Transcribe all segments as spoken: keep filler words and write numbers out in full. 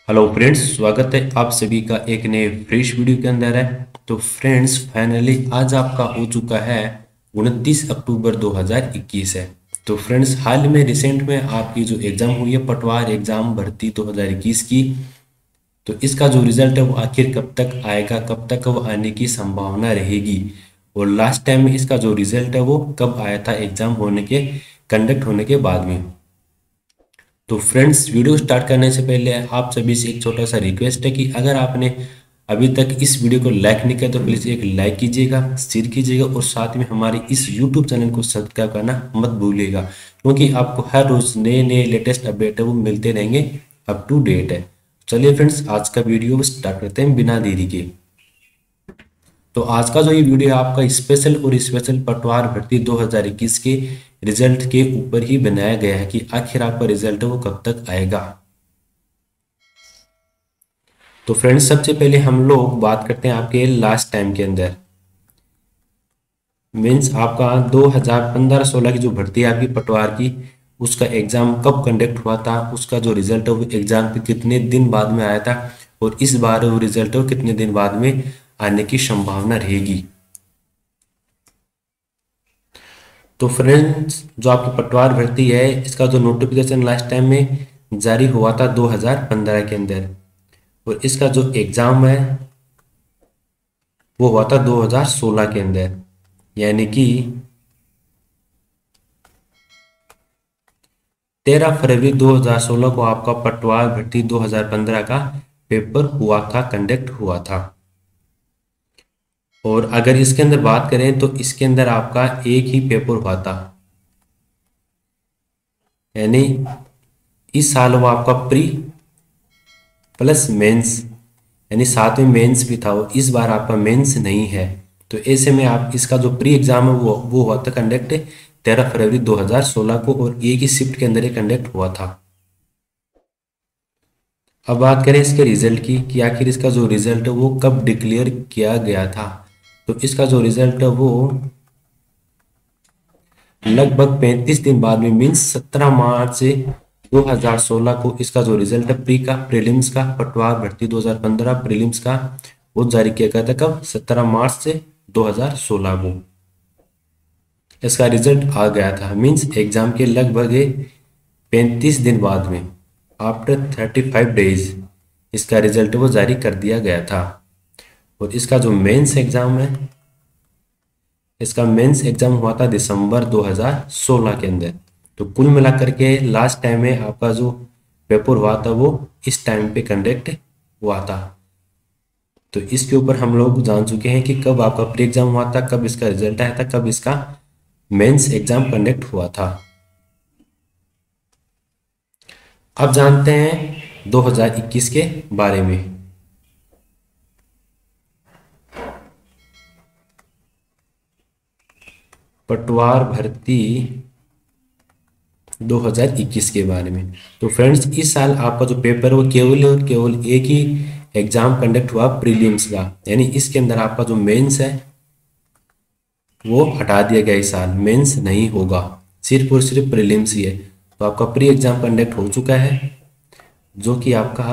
Hello friends, स्वागत है आप सभी का एक नए फ्रेश वीडियो के अंदर है। तो फ्रेंड्स, फाइनली आज आपका हो चुका है उनतीस अक्टूबर दो हज़ार इक्कीस है। तो फ्रेंड्स, हाल में रिसेंट में आपकी जो एग्ज़ाम हुई है पटवार एग्ज़ाम भर्ती दो हज़ार इक्कीस की, तो इसका जो रिजल्ट है वो आखिर कब तक आएगा, कब तक वो आने की संभावना रहेगी, और लास्ट टाइम में इसका जो रिजल्ट है वो कब आया था एग्ज़ाम होने के कंडक्ट होने के बाद में। तो फ्रेंड्स, वीडियो स्टार्ट करने से पहले आप सभी से एक छोटा सा रिक्वेस्ट है कि अगर आपने अभी तक इस वीडियो को लाइक नहीं किया तो प्लीज़ एक लाइक कीजिएगा, शेयर कीजिएगा और साथ में हमारे इस यूट्यूब चैनल को सब्सक्राइब करना मत भूलिएगा, क्योंकि आपको हर रोज़ नए नए लेटेस्ट अपडेट है वो मिलते रहेंगे, अप टू डेट है। चलिए फ्रेंड्स, आज का वीडियो स्टार्ट करते हैं बिना देरी के। तो आज का जो ये वीडियो है आपका स्पेशल और स्पेशल पटवार भर्ती दो हज़ार इक्कीस के रिजल्ट के ऊपर ही बनाया गया है कि आखिर आपका रिजल्ट है वो कब तक आएगा। तो फ्रेंड्स, सबसे पहले हम लोग बात करते हैं आपके लास्ट टाइम के अंदर, मीन्स आपका दो हज़ार पंद्रह सोलह की जो भर्ती है आपकी पटवार की, उसका एग्जाम कब कंडक्ट हुआ था, उसका जो रिजल्ट है वो एग्जाम के कितने दिन बाद में आया था, और इस बार वो रिजल्ट है वो कितने दिन बाद में आने की संभावना रहेगी। तो फ्रेंड्स, जो आपकी पटवार भर्ती है इसका जो नोटिफिकेशन लास्ट टाइम में जारी हुआ था दो हज़ार पंद्रह के अंदर, और इसका जो एग्ज़ाम है वो हुआ था दो हज़ार सोलह के अंदर, यानी कि तेरह फरवरी दो हज़ार सोलह को आपका पटवार भर्ती दो हज़ार पंद्रह का पेपर हुआ था, कंडक्ट हुआ था। और अगर इसके अंदर बात करें तो इसके अंदर आपका एक ही पेपर हुआ था, यानी इस साल वो आपका प्री प्लस मेंस, यानी साथ में मेंस भी था, वो इस बार आपका मेंस नहीं है। तो ऐसे में आप इसका जो प्री एग्जाम है वो वो हुआ था कंडक्ट तेरह फरवरी दो हज़ार सोलह को, और एक ही शिफ्ट के अंदर ये कंडक्ट हुआ था। अब बात करें इसके रिजल्ट की कि आखिर इसका जो रिजल्ट है वो कब डिक्लेयर किया गया था। तो इसका जो रिजल्ट है वो लगभग पैंतीस दिन बाद में, मीन्स सत्रह मार्च से दो हज़ार सोलह को इसका जो रिजल्ट है प्री का प्रीलिम्स का पटवार भर्ती दो हज़ार पंद्रह प्रीलिम्स का वो जारी किया गया था। कब? सत्रह मार्च से दो हज़ार सोलह को इसका रिजल्ट आ गया था, मीन्स एग्जाम के लगभग पैंतीस दिन बाद में, आफ्टर थर्टी फाइव डेज इसका रिजल्ट वो जारी कर दिया गया था। और इसका जो मेंस एग्जाम है, इसका मेंस एग्जाम हुआ था दिसंबर दो हज़ार सोलह के अंदर। तो कुल मिलाकर के लास्ट टाइम में आपका जो पेपर हुआ था वो इस टाइम पे कंडक्ट हुआ था। तो इसके ऊपर हम लोग जान चुके हैं कि कब आपका प्री एग्जाम हुआ था, कब इसका रिजल्ट आया था, कब इसका मेंस एग्जाम कंडक्ट हुआ था। अब जानते हैं दो हज़ार इक्कीस के बारे में। पटवार भर्ती दो हज़ार इक्कीस के बारे में। तो फ्रेंड्स, इस साल आपका जो पेपर है वो केवल और केवल एक ही एग्जाम कंडक्ट हुआ प्रीलिम्स का, यानी इसके अंदर आपका जो मेंस है वो हटा दिया गया। इस साल मेंस नहीं होगा, सिर्फ और सिर्फ प्रीलिम्स ही है। तो आपका प्री एग्जाम कंडक्ट हो चुका है, जो कि आपका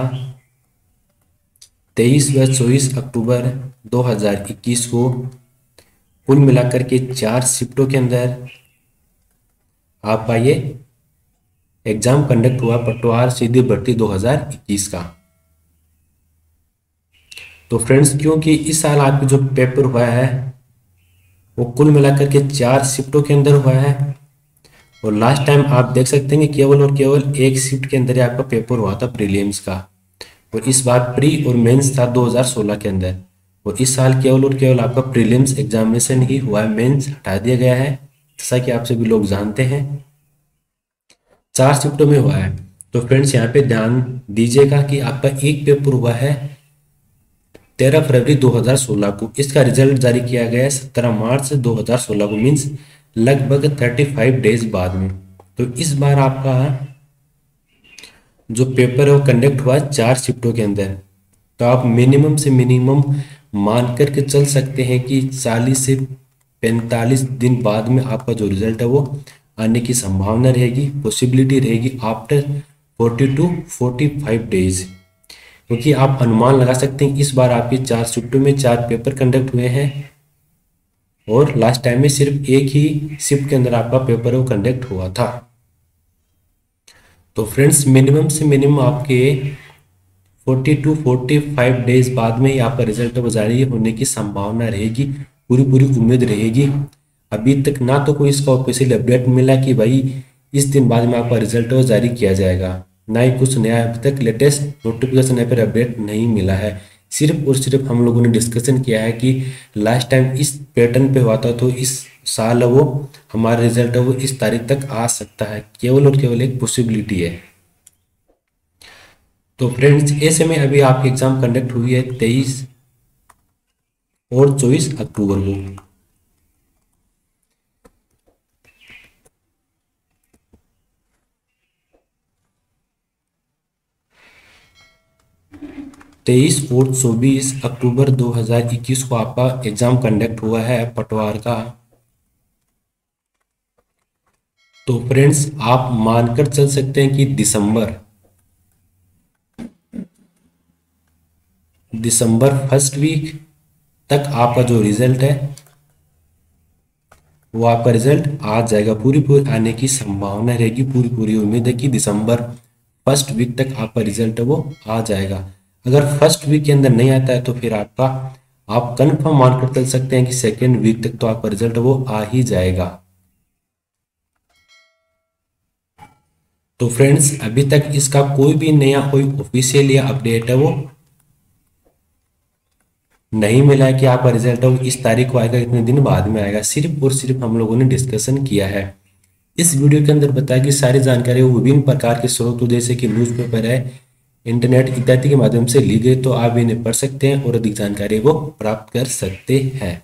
तेईस व चौबीस अक्टूबर दो हज़ार इक्कीस को कुल मिलाकर के चार शिफ्टों के अंदर आपका ये एग्जाम कंडक्ट हुआ पटवार सीधी भर्ती दो हज़ार इक्कीस का। तो फ्रेंड्स, क्योंकि इस साल आपकी जो पेपर हुआ है वो कुल मिलाकर के चार शिफ्टों के अंदर हुआ है, और लास्ट टाइम आप देख सकते हैं कि केवल और केवल एक शिफ्ट के अंदर ही आपका पेपर हुआ था प्रीलिम्स का, और इस बार प्री और मेंस था दो हज़ार सोलह के अंदर। और इस साल केवल और केवल आपका प्रीलिम्स एग्जामिनेशन ही हुआ है, मेंस हटा दिया गया है, जैसा कि आप सभी लोग जानते हैं चार शिफ्टों में हुआ है। तो फ्रेंड्स, यहाँ पे ध्यान दीजिएगा कि आपका एक पेपर हुआ है तेरह फरवरी दो हज़ार सोलह को, इसका रिजल्ट जारी किया गया है सत्रह मार्च दो हज़ार सोलह को, मीन्स लगभग पैंतीस डेज बाद में। तो इस बार आपका जो पेपर है वो कंडक्ट हुआ चार शिफ्टों के अंदर। तो आप मिनिमम से मिनिमम मान करके चल सकते हैं कि चालीस से पैंतालीस दिन बाद में आपका जो रिजल्ट है वो आने की संभावना रहेगी, पॉसिबिलिटी रहेगी after forty two forty five days. क्योंकि आप अनुमान लगा सकते हैं इस बार आपके चार शिफ्टों में चार पेपर कंडक्ट हुए हैं और लास्ट टाइम में सिर्फ एक ही शिफ्ट के अंदर आपका पेपर वो कंडक्ट हुआ था। तो फ्रेंड्स मिनिमम से मिनिमम आपके forty two forty five days बाद में ही आपका रिजल्ट जारी होने की संभावना रहेगी, पूरी पूरी उम्मीद रहेगी। अभी तक ना तो कोई इसका ऑफिशियल अपडेट मिला कि भाई इस दिन बाद में आपका रिजल्ट जारी किया जाएगा, ना ही कुछ नया अभी तक लेटेस्ट नोटिफिकेशन या फिर अपडेट नहीं मिला है। सिर्फ और सिर्फ हम लोगों ने डिस्कशन किया है कि लास्ट टाइम इस पैटर्न पे हुआ था तो इस साल वो हमारा रिजल्ट है वो इस तारीख तक आ सकता है, केवल और केवल एक पॉसिबिलिटी है। तो फ्रेंड्स ऐसे में अभी आपकी एग्जाम कंडक्ट हुई है तेईस और चौबीस अक्टूबर को। तेईस और चौबीस अक्टूबर दो हज़ार इक्कीस को आपका एग्जाम कंडक्ट हुआ है पटवार का। तो फ्रेंड्स आप मानकर चल सकते हैं कि दिसंबर दिसंबर फर्स्ट वीक तक आपका जो रिजल्ट है वो आपका रिजल्ट आ जाएगा, पूरी पूरी आने की संभावना रहेगी, पूरी पूरी उम्मीद है कि दिसंबर फर्स्ट वीक तक आपका रिजल्ट है वो आ जाएगा। अगर फर्स्ट वीक के अंदर नहीं आता है तो फिर आपका आप कंफर्म मानकर चल सकते हैं कि सेकेंड वीक तक तो आपका रिजल्ट वो आ ही जाएगा। तो फ्रेंड्स अभी तक इसका कोई भी नया कोई ऑफिशियल या अपडेट है वो नहीं मिला है कि आपका रिजल्ट वो इस तारीख को आएगा, इतने दिन बाद में आएगा। सिर्फ और सिर्फ हम लोगों ने डिस्कशन किया है। इस वीडियो के अंदर बताया कि सारी जानकारी वो विभिन्न प्रकार के स्रोतों जैसे कि न्यूज़पेपर है, इंटरनेट इत्यादि के माध्यम से ली गई, तो आप इन्हें पढ़ सकते हैं और अधिक जानकारी वो प्राप्त कर सकते हैं।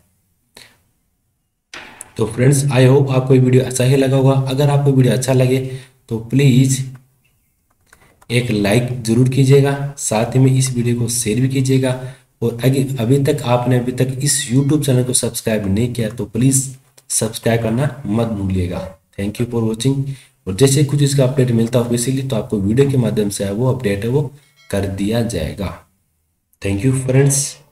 तो फ्रेंड्स आई होप आपको ये वीडियो अच्छा ही लगा होगा। अगर आपको वीडियो अच्छा लगे तो प्लीज़ एक लाइक जरूर कीजिएगा, साथ ही में इस वीडियो को शेयर भी कीजिएगा। और अगर अभी तक आपने अभी तक इस यूट्यूब चैनल को सब्सक्राइब नहीं किया तो प्लीज़ सब्सक्राइब करना मत भूलिएगा। Thank you for watching. और जैसे कुछ इसका अपडेट मिलता है ऑफिशियली तो आपको वीडियो के माध्यम से वो अपडेट है वो कर दिया जाएगा। Thank you friends.